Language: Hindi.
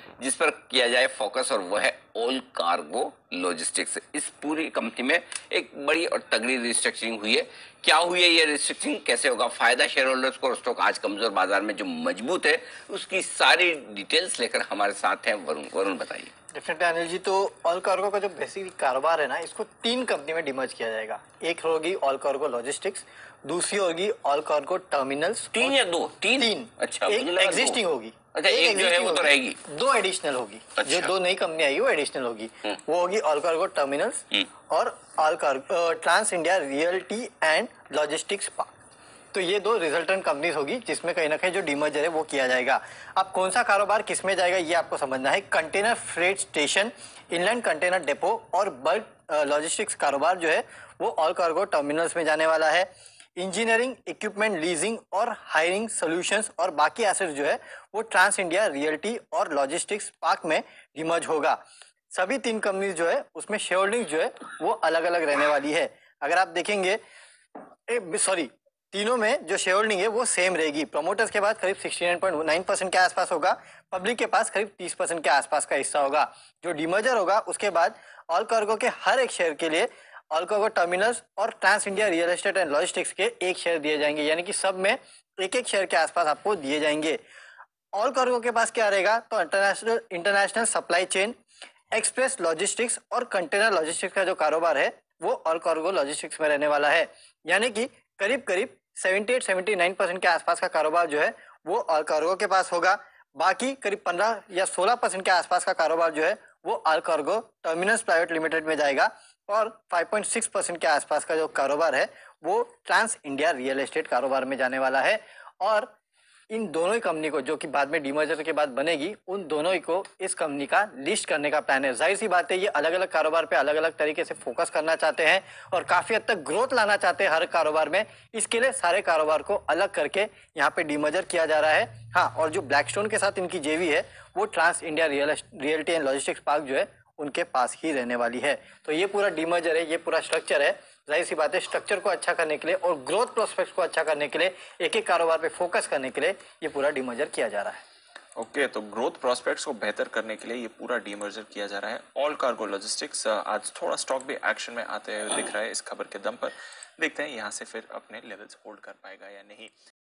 जिस पर किया जाए फोकस, और वह है ऑल कार्गो लॉजिस्टिक्स। इस पूरी कंपनी में एक बड़ी और तगड़ी रिस्ट्रक्चरिंग हुई है। क्या हुई है ये रिस्ट्रक्चरिंग, कैसे होगा फायदा शेयर होल्डर्स को, और स्टॉक आज कमजोर बाजार में जो मजबूत है उसकी सारी डिटेल्स लेकर हमारे साथ हैं वरुण। वरुण बताइए। डेफिनेटली अनिल जी, तो ऑल कार्गो का जो बेसिक कारोबार है ना, इसको 3 कंपनी में डिमर्ज किया जाएगा। एक होगी ऑल कार्गो लॉजिस्टिक्स, दूसरी होगी ऑल कार्गो टर्मिनल्स। 3 या 2? 3। 3। अच्छा, एक एग्जिस्टिंग होगी। अच्छा, एक जो है वो तो रहेगी, 2 एडिशनल होगी। अच्छा। जो 2 नई कंपनी आएगी वो एडिशनल होगी। वो होगी ऑल कार्गो टर्मिनल्स और all cargo trans India realty and logistics park. तो ये 2 रिजल्टेंट कंपनीज होगी जिसमें कहीं ना कहीं जो डीमर्जर है वो किया जाएगा। अब कौन सा कारोबार किस में जाएगा ये आपको समझना है। Container freight station, inland container depot और बल्क लॉजिस्टिक्स कारोबार जो है वो ऑल कार्गो टर्मिनल्स में जाने वाला है। इंजीनियरिंग, इक्विपमेंट लीजिंग और हायरिंग सॉल्यूशंस और बाकी एसेट्स जो है वो ट्रांस इंडिया रियल्टी और लॉजिस्टिक्स पार्क में डिमर्ज होगा। सभी 3 कंपनीज जो है उसमें शेयर होल्डिंग जो है वो अलग अलग रहने वाली है। अगर आप देखेंगे, तीनों में जो शेयर होल्डिंग है वो सेम रहेगी। प्रमोटर्स के पास करीब 69.9% के आसपास होगा, पब्लिक के पास करीब 30% के आसपास का हिस्सा होगा। जो डिमर्जर होगा उसके बाद ऑल कार्गो के हर एक शेयर के लिए ऑल कार्गो टर्मिनल्स और trans India real estate and logistics के एक शेयर दिए जाएंगे, यानी कि सब में एक एक शेयर के आसपास आपको दिए जाएंगे। ऑल कार्गो के पास क्या रहेगा, तो international supply chain, express logistics और कंटेनर लॉजिस्टिक्स का जो कारोबार है वो ऑल कार्गो लॉजिस्टिक्स में रहने वाला है। यानी कि करीब करीब 78-79% के आसपास का कारोबार जो है वो ऑल कार्गो के पास होगा। बाकी करीब 15 या 16% के आसपास का कारोबार जो है वो all cargo terminals private limited में जाएगा और 5.6% के आसपास का जो कारोबार है वो ट्रांस इंडिया रियल एस्टेट कारोबार में जाने वाला है। और इन दोनों ही कंपनी को, जो कि बाद में डीमर्जर के बाद बनेगी, उन दोनों ही को इस कंपनी का लिस्ट करने का प्लान है। जाहिर सी बात है ये अलग अलग कारोबार पे अलग अलग तरीके से फोकस करना चाहते हैं और काफी हद तक ग्रोथ लाना चाहते हैं हर कारोबार में। इसके लिए सारे कारोबार को अलग करके यहाँ पे डीमर्जर किया जा रहा है। हाँ, और जो ब्लैकस्टोन के साथ इनकी जेवी है वो trans India realty and logistics park जो है उनके पास ही रहने वाली है। तो ये पूरा डीमर्जर है, ये पूरा स्ट्रक्चर है। जाहिर सी बात है स्ट्रक्चर को अच्छा करने के लिए और ग्रोथ प्रोस्पेक्ट्स को अच्छा करने के लिए, एक एक कारोबार पे फोकस करने के लिए ये पूरा डीमर्जर किया जा रहा है। ओके, तो ग्रोथ प्रोस्पेक्ट्स को बेहतर करने के लिए ये पूरा डीमर्जर किया जा रहा है। ऑल कार्गो लॉजिस्टिक्स आज थोड़ा स्टॉक भी एक्शन में आते हुए दिख रहा है इस खबर के दम पर। देखते हैं यहाँ से फिर अपने लेवल्स होल्ड कर पाएगा या नहीं।